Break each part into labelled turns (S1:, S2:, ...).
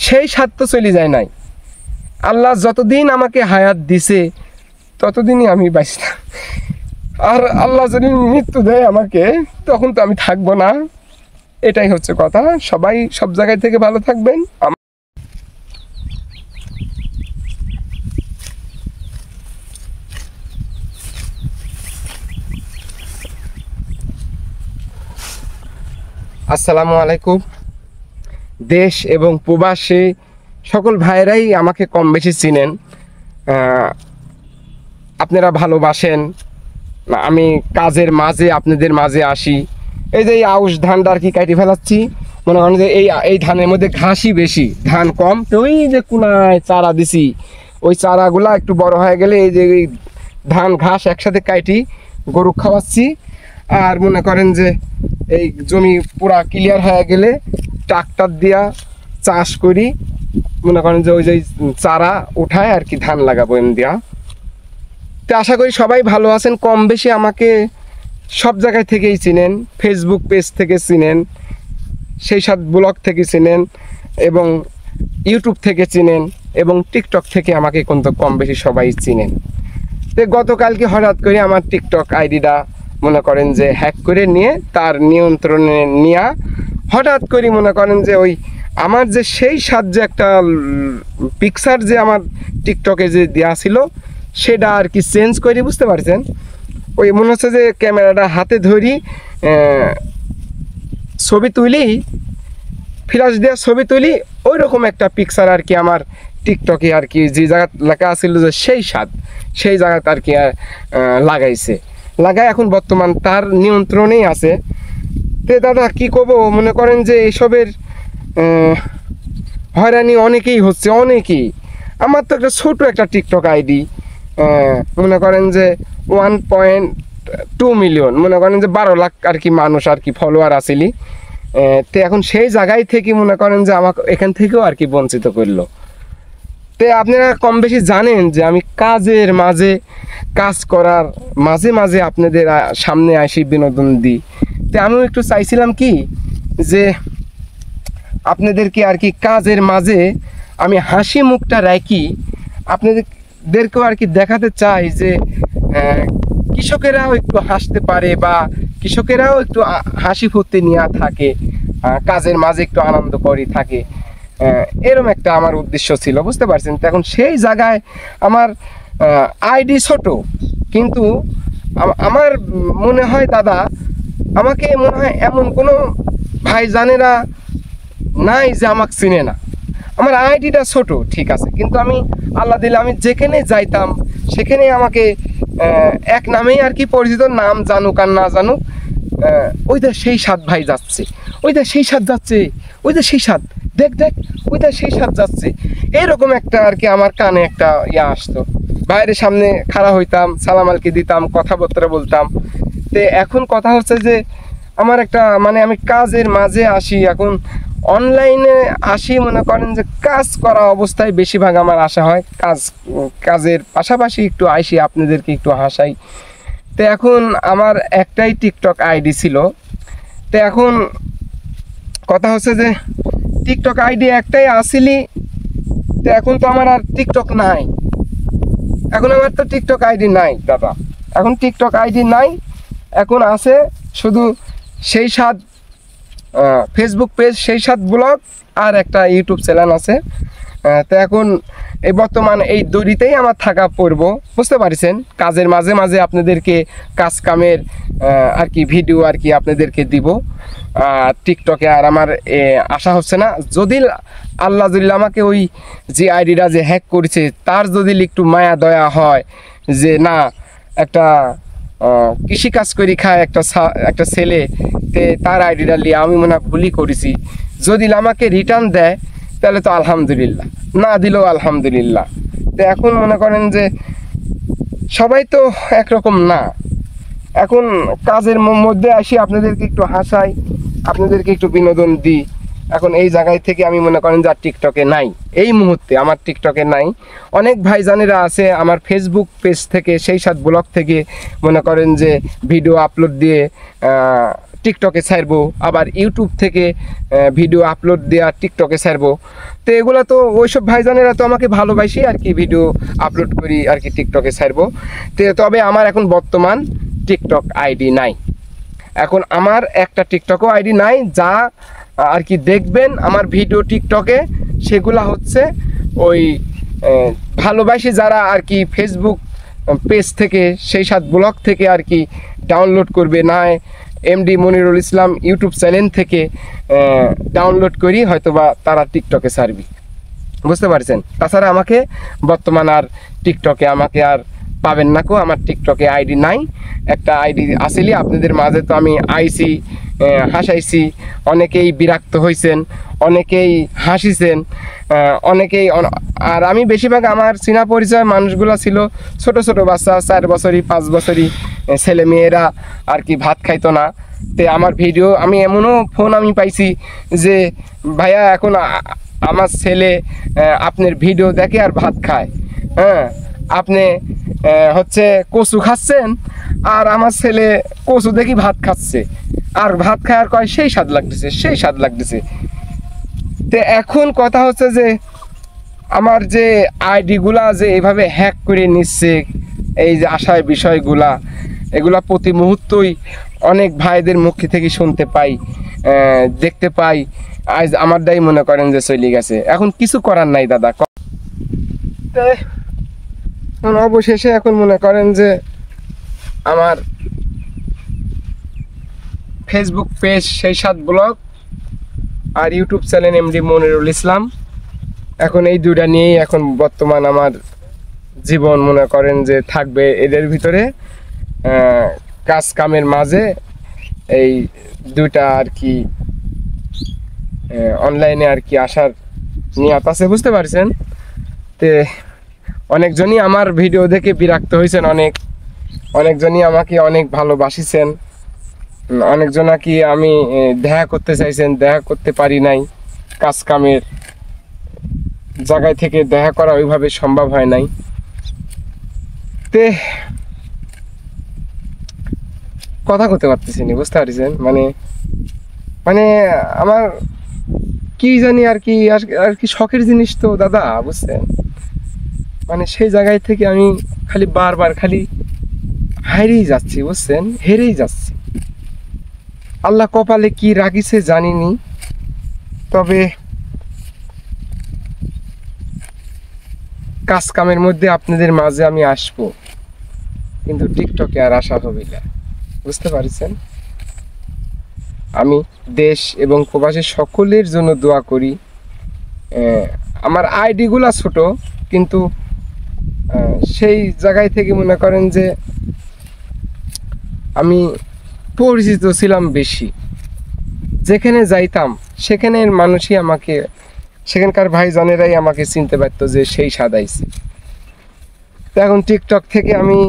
S1: সেই স্বাদ তো চলে যায় নাই। আল্লাহ যতদিন আমাকে হায়াত দিছে ততদিনই আমি বাঁচতাম। আর আল্লাহ যদি মৃত্যু দেয় আমাকে, তখন তো আমি থাকবো না। এটাই হচ্ছে কথা। সবাই সব জায়গায় থেকে ভালো থাকবেন। আসসালামু আলাইকুম। দেশ এবং প্রবাসী সকল ভাইয়েরাই আমাকে কম বেশি চিনেন। আপনারা ভালোবাসেন। আমি কাজের মাঝে আপনাদের মাঝে আসি। এই যে এই আউশ ধানটা আর কি কাটি ফেলাচ্ছি, মনে করেন যে এই ধানের মধ্যে ঘাসই বেশি, ধান কম। তো ওই যে কোনায় চারা দিছি, ওই চারাগুলা একটু বড় হয়ে গেলে এই যে এই ধান ঘাস একসাথে কাটি গরু খাওয়াচ্ছি। আর মনে করেন যে এই জমি পুরা ক্লিয়ার হয়ে গেলে ট্রাক্টর দিয়া চাষ করি। মনে করেন যে ওই যে চারা উঠায় আর কি ধান লাগাবো এম দিয়া। তো আশা করি সবাই ভালো আছেন। কম বেশি আমাকে সব জায়গায় থেকেই চিনেন, ফেসবুক পেজ থেকে চিনেন, সেই সাথ ব্লগ থেকে চিনেন, এবং ইউটিউব থেকে চিনেন, এবং টিকটক থেকে আমাকে কিন্তু কম বেশি সবাই চিনেন। তো গতকালকে হঠাৎ করে আমার টিকটক আইডিটা মনে করেন যে হ্যাক করে নিয়ে তার নিয়ন্ত্রণে নিয়ে হঠাৎ করে মনে করেন যে ওই আমার যে সেই সাহায্যে একটা পিকচার যে আমার টিকটকে যে দেওয়া ছিল সেটা আর কি চেঞ্জ করে, বুঝতে পারছেন, ওই মনে হচ্ছে যে ক্যামেরাটা হাতে ধরি ছবি তুলি, ফ্ল্যাশ দিয়ে ছবি তুলি, ওই রকম একটা পিকচার আর কি আমার টিকটকে আর কি যে জায়গা লেখা আসছিল যে সেই জায়গাতে আর কি লাগাই এখন বর্তমান তার নিয়ন্ত্রণেই আছে। তো দাদা কি করবো, মনে করেন যে এইসবের হয়রানি অনেকেই হচ্ছে, অনেকেই। আমার তো একটা ছোট একটা টিকটক আইডি, মনে করেন যে 1.2 মিলিয়ন, মনে করেন যে 12 লাখ আর কি মানুষ আর কি ফলোয়ার আসিলি। তো এখন সেই জায়গায় থেকে মনে করেন যে আমাকে এখান থেকেও আর কি বঞ্চিত করলো। তো আপনারা কম বেশি জানেন যে আমি কাজের মাঝে কাজ করার মাঝে মাঝে আপনাদের সামনে আসি, বিনোদন দিই। তো আমিও একটু চাইছিলাম কি যে আপনাদেরকে আর কি কাজের মাঝে আমি হাসি মুখটা রাখি, আপনাদেরকেও আর কি দেখাতে চাই যে কৃষকেরাও একটু হাসতে পারে বা কৃষকেরাও একটু হাসি ফুর্তি নিয়ে থাকে, কাজের মাঝে একটু আনন্দ করে থাকে। এরকম একটা আমার উদ্দেশ্য ছিল, বুঝতে পারছেন। তো এখন সেই জায়গায় আমার আইডি ছোট, কিন্তু আমার মনে হয় দাদা, আমাকে মনে হয় এমন কোনো ভাইজানেরা নাই যে আমাকে চিনে না। আমার আইডিটা ছোট ঠিক আছে, কিন্তু আমি আল্লাহ দিলে আমি যেখানে যাইতাম সেখানে আমাকে এক নামেই আর কি পরিচিত, নাম জানুক আর না জানুক, ওইটা সেই সাত ভাই যাচ্ছে, ওইটা সেই সাত যাচ্ছে, ওইটা সেই সাত, দেখ ওইটা সেই সাত যাচ্ছে, এরকম একটা আর কি আমার কানে একটা আসতো। বাইরের সামনে খাড়া হইতাম, সালাম আলকি দিতাম, কথাবার্তা বলতাম। তো এখন কথা হচ্ছে যে আমার একটা মানে আমি কাজের মাঝে আসি, এখন অনলাইনে আসি, মনে করেন যে কাজ করা অবস্থায় বেশিরভাগ আমার আসা হয়, কাজের পাশাপাশি একটু আসি, আপনাদেরকে একটু হাসাই। তো এখন আমার একটাই টিকটক আইডি ছিল। তো এখন কথা হচ্ছে যে টিকটক আইডি একটাই আসিলি, তো এখন তো আমার আর টিকটক নাই, এখন আমার তো টিকটক আইডি নাই দাদা, এখন টিকটক আইডি নাই। এখন আছে শুধু সেই সাত ফেসবুক পেজ, সেই সাত ব্লগ, আর একটা ইউটিউব চ্যানেল আছে। তো এখন এই বর্তমান এই দড়িতেই আমার থাকা পড়ব, বুঝতে পারছেন। কাজের মাঝে মাঝে আপনাদেরকে কাজ কামের আর কি ভিডিও আর কি আপনাদেরকে দিব। টিকটকে আর আমার আশা হচ্ছে না। যদি আল্লাহ যদি আমাকে ওই যে আইডিটা যে হ্যাক করেছে তার যদি একটু মায়া দয়া হয় যে না, একটা কৃষিকাজ করে খায় একটা ছেলে, তার আইডিটা নিয়ে আমি মনে হয় ভুলই করেছি, যদি আমাকে রিটার্ন দেয় তাহলে তো আলহামদুলিল্লাহ, না দিলেও আলহামদুলিল্লাহ। তো এখন মনে করেন যে সবাই তো একরকম না, এখন কাজের মধ্যে আসি, আপনাদেরকে একটু হাসাই, আপনাদেরকে একটু বিনোদন দিই। এখন এই জায়গায় থেকে আমি মনে করেন যে আর টিকটকে নাই, এই মুহূর্তে আমার টিকটকে নাই। অনেক ভাইজানেরা আছে আমার ফেসবুক পেজ থেকে, সেই সাত ব্লগ থেকে মনে করেন যে ভিডিও আপলোড দিয়ে টিকটকে ছাড়বো, আবার ইউটিউব থেকে ভিডিও আপলোড দেওয়া টিকটকে ছাড়বো। তো এগুলো তো ওইসব ভাইজানেরা তো আমাকে ভালোবাসি আর কি, ভিডিও আপলোড করি আর কি টিকটকে ছাড়বো। তবে আমার এখন বর্তমান টিকটক আইডি নাই। এখন আমার একটা টিকটকও আইডি নাই, যা আর কি দেখবেন আমার ভিডিও টিকটকে সেগুলা হচ্ছে ওই ভালোবাসি যারা আর কি ফেসবুক পেজ থেকে, সেই সাত ব্লগ থেকে আর কি ডাউনলোড করবে, না MD Monirul Islam YouTube channel থেকে ডাউনলোড করি হয়তোবা তারা টিকটকে ছাড়বি, বুঝতে পারছেন। তাছাড়া আমাকে বর্তমান আর টিকটকে আমাকে আর পাবেন না কো, আমার টিকটকে আইডি নাই। একটা আইডি আসলে আপনাদের মাঝে তো আমি আইছি, হাসাইছি, অনেকেই বিরক্ত হয়েছেন, অনেকেই হাসিছেন, অনেকেই। আর আমি বেশিরভাগ আমার চেনা পরিচয় মানুষগুলো ছিল ছোট ছোট বাচ্চা, 4 বছরই 5 বছরই ছেলে মেয়েরা আর কি ভাত খাইতো না। তে আমার ভিডিও আমি এমনও ফোন আমি পাইছি যে ভাইয়া এখন আমার ছেলে আপনার ভিডিও দেখে আর ভাত খায়, হ্যাঁ আপনি হচ্ছে কচু খাচ্ছেন আর আমার ছেলে কচু দেখি ভাত খাচ্ছে, আর ভাত খায় আর কয় সেই স্বাদ লাগতেছে, সেই স্বাদ লাগতেছে। তো এখন কথা হচ্ছে যে আমার যে আইডিগুলা যে এইভাবে হ্যাক করে নিচ্ছে, এই যে আশায় বিষয়গুলা, এগুলা প্রতি মুহূর্তই অনেক ভাইদের মুখ থেকে শুনতে পাই, দেখতে পাই। আজ আমার দায়ী মনে করেন যে চলে গেছে, এখন কিছু করার নাই দাদা। অবশেষে এখন মনে করেন যে আমার ফেসবুক পেজ সেই সাত ব্লগ আর YouTube channel MD Monirul Islam, এখন এই দুইটা নিয়েই এখন বর্তমান আমার জীবন মনে করেন যে থাকবে। এদের ভিতরে কাজ কামের মাঝে এই দুইটা আর কি অনলাইনে আর কি আসার নিয়ত আছে, বুঝতে পারছেন। তে অনেকজনই আমার ভিডিও দেখে বিরক্ত হয়েছেন, অনেকজনই আমাকে অনেক ভালোবাসিছেন, অনেকজন কি আমি দেখা করতে চাইছেন, দেখা করতে পারি নাই, কাজ কামের জায়গায় থেকে দেখা করা ওইভাবে সম্ভব হয় নাই। তে কথা করতে পারতেছি না, বুঝতে পারছেন। মানে আমার কি জানি আর কি শখের জিনিস তো দাদা, বুঝছেন। মানে সেই জায়গায় থেকে আমি খালি বারবার খালি হারিয়েই যাচ্ছি, বুঝছেন, হেরেই যাচ্ছি। আল্লাহ কপালে কি রাখিছে জানিনি, তবে কাজ কামের মধ্যে আপনাদের মাঝে আমি আসবো, কিন্তু টিকটকে আর আসা হবে না, বুঝতে পারছেন। আমি দেশ এবং প্রবাসী সকলের জন্য দোয়া করি। আমার আইডিগুলা ছোট, কিন্তু সেই জায়গায় থেকে মনে করেন যে আমি পরিচিত ছিলাম বেশি, যেখানে যাইতাম সেখানের মানুষই আমাকে, সেখানকার ভাইজানেরাই আমাকে চিনতে পারতো যে সেই সাদাইছে। তো এখন টিকটক থেকে আমি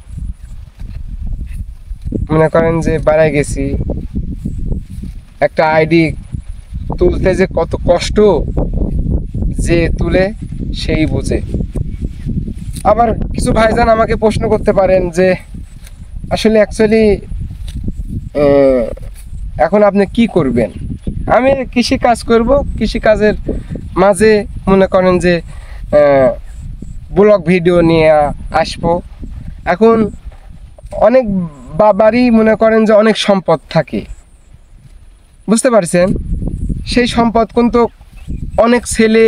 S1: মনে করেন যে বাড়াই গেছি। একটা আইডি তুলতে যে কত কষ্ট, যে তুলে সেই বোঝে। আবার কিছু ভাইজান আমাকে প্রশ্ন করতে পারেন যে আসলে অ্যাকচুয়ালি এখন আপনি কি করবেন। আমি কৃষি কাজ করব, কৃষি কাজের মাঝে মনে করেন যে ব্লগ ভিডিও নিয়ে আসবো। এখন অনেক বাবারই মনে করেন যে অনেক সম্পদ থাকে, বুঝতে পারছেন। সেই সম্পদ কিন্তু অনেক ছেলে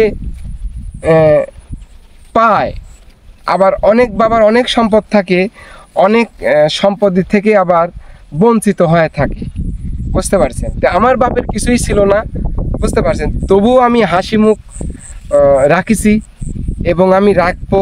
S1: পায়, আবার অনেক বাবার অনেক সম্পদ থাকে, অনেক সম্পদের থেকে আবার বঞ্চিত হয়ে থাকে, বুঝতে পারছেন। তো আমার বাপের কিছুই ছিল না, বুঝতে পারছেন, তবুও আমি হাসি মুখ রাখিছি এবং আমি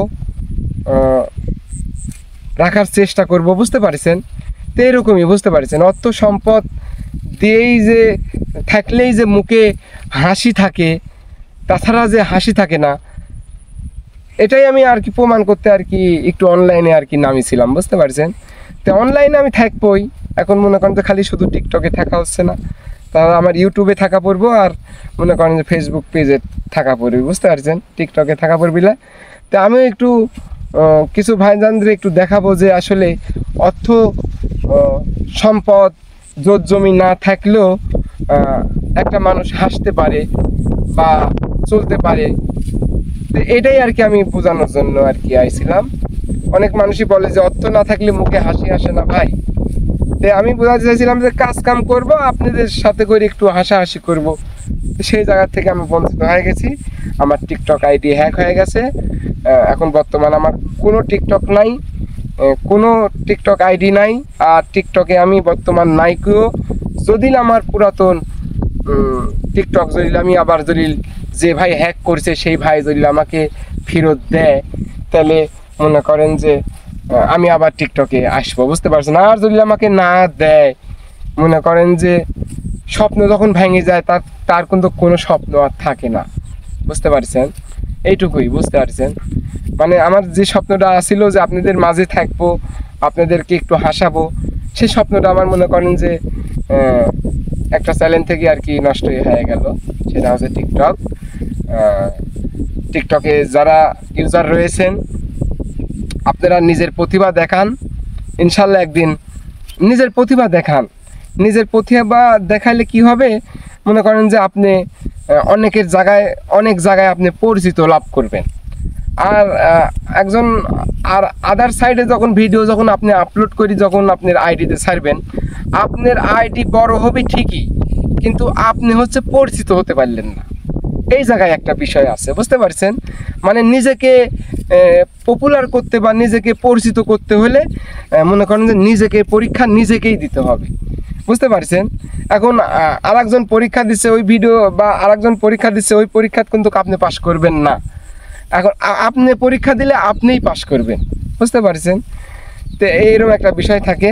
S1: রাখার চেষ্টা করব, বুঝতে পারছেন। তো এরকমই, বুঝতে পারছেন, অর্থ সম্পদ দিয়েই যে থাকলেই যে মুখে হাসি থাকে, তাছাড়া যে হাসি থাকে না, এটাই আমি আর কি প্রমাণ করতে আর কি একটু অনলাইনে আর কি নামিয়েছিলাম, বুঝতে পারছেন। তো অনলাইনে আমি থাকবই, এখন মনে করেন যে খালি শুধু টিকটকে থাকা হচ্ছে না, তাহলে আমার ইউটিউবে থাকা পড়বো, আর মনে করেন যে ফেসবুক পেজে থাকা পড়বে, বুঝতে পারছেন, টিকটকে থাকা পড়বি না। তো আমিও একটু কিছু ভাইজানদের একটু দেখাবো যে আসলে অর্থ সম্পদ জোত জমি না থাকলেও একটা মানুষ হাসতে পারে বা চলতে পারে। তো এটাই আর কি আমি বোঝানোর জন্য আর কি আইছিলাম। অনেক মানুষই বলে যে অর্থ না থাকলে মুখে হাসি আসে না ভাই। তো আমি বোঝাতে চাইছিলাম যে কাজ কাম করবো, আপনাদের সাথে করে একটু হাসাহাসি করবো। তো সেই জায়গা থেকে আমি বঞ্চিত হয়ে গেছি। আমার টিকটক আইডি হ্যাক হয়ে গেছে। এখন বর্তমান আমার কোনো টিকটক নাই, কোনো টিকটক আইডি নাই। আর টিকটকে আমি বর্তমান নাইকেও। যদি আমার পুরাতন টিকটক যদি আমি আবার যদি যে ভাই হ্যাক করছে সেই ভাই যদি আমাকে ফেরত দেয়, তাহলে মনে করেন যে আমি আবার টিকটকে আসবো, বুঝতে পারছেন। আর যদি আমাকে না দেয়, মনে করেন যে স্বপ্ন যখন ভেঙে যায় তার কিন্তু কোনো স্বপ্ন আর থাকে না, বুঝতে পারছেন। এইটুকুই, বুঝতে পারছেন। মানে আমার যে স্বপ্নটা ছিল যে আপনাদের মাঝে থাকবো, আপনাদেরকে একটু হাসাবো, সেই স্বপ্নটা আমার মনে করেন যে একটা চ্যালেঞ্জ থেকে আর কি নষ্ট হয়ে গেল। সেটা হচ্ছে টিকটক। টিকটকে যারা ইউজার রয়েছেন, আপনারা নিজের প্রতিভা দেখান, ইনশাল্লাহ একদিন নিজের প্রতিভা দেখান। নিজের প্রতিভা দেখাইলে কি হবে, মনে করেন যে আপনি অনেক জায়গায় আপনি পরিচিত লাভ করবেন। আর একজন আর আদার সাইডে যখন ভিডিও যখন আপনি আপলোড করি, যখন আপনার আইডিতে ছাড়বেন, আপনার আইডি বড় হবে ঠিকই, কিন্তু আপনি হচ্ছে পরিচিত হতে পারলেন না। এই জায়গায় একটা বিষয় আছে, বুঝতে পারছেন। মানে নিজেকে পপুলার করতে বা নিজেকে পরিচিত করতে হলে মনে করেন যে নিজেকে পরীক্ষা নিজেকেই দিতে হবে, বুঝতে পারছেন। এখন আরেকজন পরীক্ষা দিচ্ছে ওই ভিডিও, বা আরেকজন পরীক্ষা দিচ্ছে ওই পরীক্ষা, কিন্তু আপনি পাশ করবেন না। এখন আপনি পরীক্ষা দিলে আপনিই পাশ করবেন, বুঝতে পারছেন। তো এইরকম একটা বিষয় থাকে।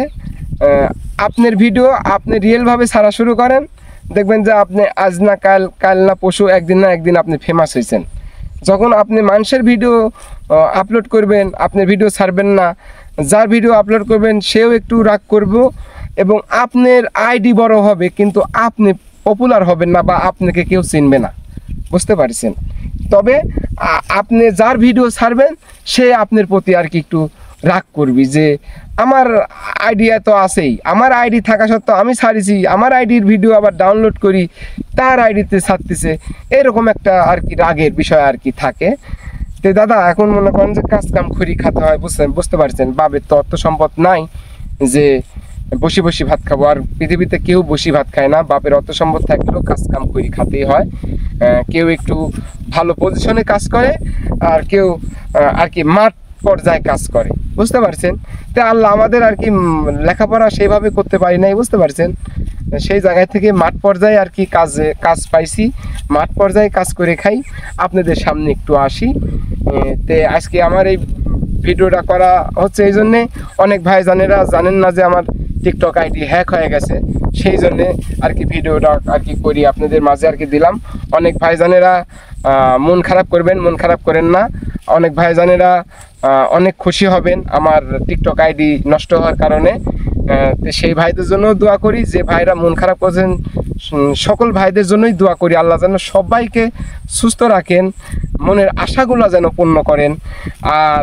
S1: আপনার ভিডিও আপনি রিয়েলভাবে ছাড়া শুরু করেন, দেখবেন যে আপনি আজ না কাল না পরশু, একদিন না একদিন আপনি ফেমাস হয়েছেন। যখন আপনি মানুষের ভিডিও আপলোড করবেন, আপনি ভিডিও ছাড়বেন না, যার ভিডিও আপলোড করবেন সেও একটু রাগ করবো, এবং আপনার আইডি বড় হবে, কিন্তু আপনি পপুলার হবেন না বা আপনাকে কেউ চিনবে না, বুঝতে পারছেন। তবে আপনি যার ভিডিও ছাড়বেন সে আপনার প্রতি আর কি একটু রাগ করবি, যে আমার আইডিয়া তো আছেই, আমার আইডি থাকা সত্ত্বেও আমি ছাড়িছি, আমার আইডির ভিডিও আবার ডাউনলোড করি, তার আইডিতে ছাড়তেছে। এরকম একটা আর কি রাগের বিষয় আর কি থাকে। তো দাদা, এখন মনে করেন যে কাজ কাম করি খাতে হয়, বুঝতে পারছেন। বাবের তো অর্থ সম্পদ নাই যে বসে বসে ভাত খাবো। আর পৃথিবীতে কেউ বসে ভাত খায় না, বাপের অর্থ সম্পদ থাকলেও কাজ কাম করি খাতেই হয়। কেউ একটু ভালো পজিশনে কাজ করে, আর কেউ আর কি মাঠ পর্যায়ে কাজ করে, বুঝতে পারছেন। তো আল্লাহ আমাদের আর কি লেখাপড়া সেইভাবে করতে পারি নাই, বুঝতে পারছেন। সেই জায়গায় থেকে মাঠ পর্যায়ে আর কি কাজ পাইছি, মাঠ পর্যায়ে কাজ করে খাই, আপনাদের সামনে একটু আসি। তে আজকে আমার এই ভিডিওটা করা হচ্ছে এই জন্যে, অনেক ভাইজানেরা জানেন না যে আমার টিকটক আইডি হ্যাক হয়ে গেছে, সেই জন্যে আর কি ভিডিওটা আর কি করি, আপনাদের মাঝে আর কি দিলাম। অনেক ভাইজানেরা মন খারাপ করবেন, মন খারাপ করেন না। অনেক ভাইজানেরা অনেক খুশি হবেন আমার টিকটক আইডি নষ্ট হওয়ার কারণে। তো সেই ভাইদের জন্য দোয়া করি, যে ভাইরা মন খারাপ করছেন সকল ভাইদের জন্যই দোয়া করি। আল্লাহ যেন সবাইকে সুস্থ রাখেন, মনের আশাগুলো যেন পূর্ণ করেন। আর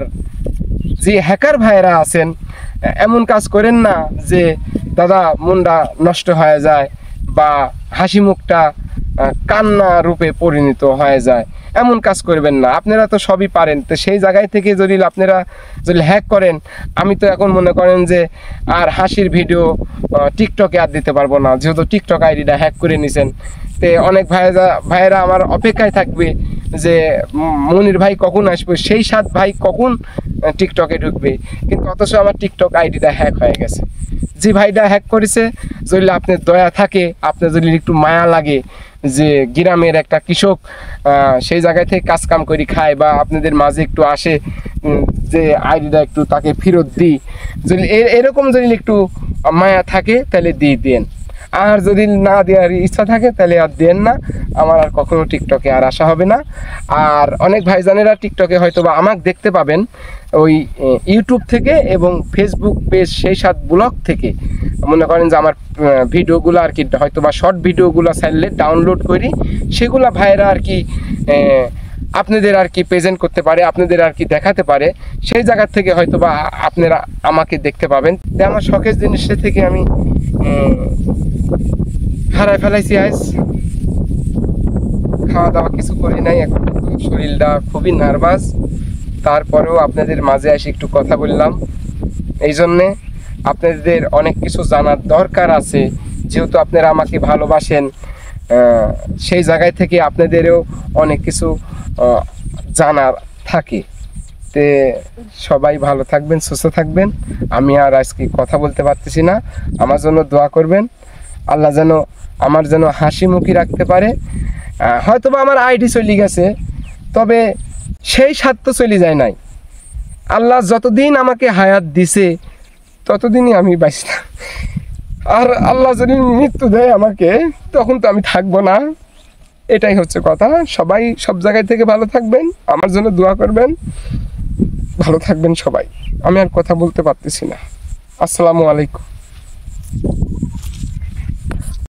S1: যে হ্যাকার ভাইরা আছেন, এমন কাজ করেন না যে দাদা মনটা নষ্ট হয়ে যায় বা হাসি মুখটা কান্না রূপে পরিণত হয়ে যায়, এমন কাজ করবেন না। আপনারা তো সবই পারেন। তো সেই জায়গায় থেকে যদি আপনারা যদি হ্যাক করেন, আমি তো এখন মনে করেন যে আর হাসির ভিডিও টিকটকে আর দিতে পারবো না, যেহেতু টিকটক আইডিটা হ্যাক করে নিছেন। তো অনেক ভাইয়েরা আমার অপেক্ষায় থাকবে যে মনির ভাই কখন আসবে, সেই সাত ভাই কখন টিকটকে ঢুকবে, কিন্তু অথচ আমার টিকটক আইডিটা হ্যাক হয়ে গেছে। যে ভাইটা হ্যাক করেছে, যদি আপনার দয়া থাকে, আপনার যদি একটু মায়া লাগে যে গ্রামের একটা কৃষক সেই জায়গায় থেকে কাজ কাম করে খায়, বা আপনাদের মাঝে একটু আসে, যে আইডিটা একটু তাকে ফেরত দিই, যদি এরকম যদি একটু মায়া থাকে তাহলে দিয়ে দেন। আর যদি না দেওয়ার ইচ্ছা থাকে তাহলে আর দেন না, আমার আর কখনো টিকটকে আর আসা হবে না। আর অনেক ভাইজানেরা টিকটকে হয়তো বা আমাকে দেখতে পাবেন ওই ইউটিউব থেকে এবং ফেসবুক পেজ সেই সাত ব্লগ থেকে, মনে করেন যে আমার ভিডিওগুলো আর কি হয়তো বা শর্ট ভিডিওগুলো চাইলে ডাউনলোড করি, সেগুলো ভাইয়েরা আর কি আপনাদের আর কি প্রেজেন্ট করতে পারে, আপনাদের আর কি দেখাতে পারে, সেই জায়গার থেকে হয়তো বা আপনারা আমাকে দেখতে পাবেন। তাই আমার শখের জিনিসটা থেকে আমি হারায় ফেলাইছি আজ। খাওয়া দাওয়া কিছু করি নাই, এখন শরীরটা খুবই নার্ভাস। তারপরেও আপনাদের মাঝে এসে একটু কথা বললাম, এই জন্যে আপনাদের অনেক কিছু জানার দরকার আছে, যেহেতু আপনারা আমাকে ভালোবাসেন। সেই জায়গায় থেকে আপনাদেরও অনেক কিছু জানার থাকে। তে সবাই ভালো থাকবেন, সুস্থ থাকবেন। আমি আর আজকে কথা বলতে পারতেছি না, আমার জন্য দোয়া করবেন। আল্লাহ যেন আমার যেন হাসি মুখী রাখতে পারে। হয়তো বা আমার আইডি চলে গেছে, তবে সেই স্বাদ তো চলে যায় নাই। আল্লাহ যতদিন আমাকে হায়াত দিছে ততদিনই আমি বাঁচতাম। আর আল্লাহ যদি মৃত্যু দেয় আমাকে, তখন তো আমি থাকবো না। এটাই হচ্ছে কথা। সবাই সব জায়গায় থেকে ভালো থাকবেন, আমার জন্য দোয়া করবেন। ভালো থাকবেন সবাই। আমি আর কথা বলতে পারতেছি না। আসসালামু আলাইকুম।